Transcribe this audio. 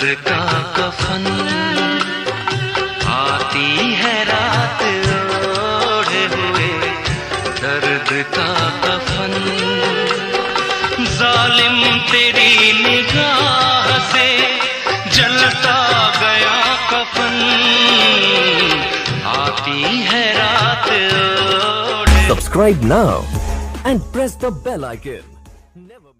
का कफन, आती है रात ओढ़े हुए दर्द का कफन। जालिम तेरी निगाह से जलता गया कफन, आती है रात ओढ़े। Subscribe now and press the bell icon. Never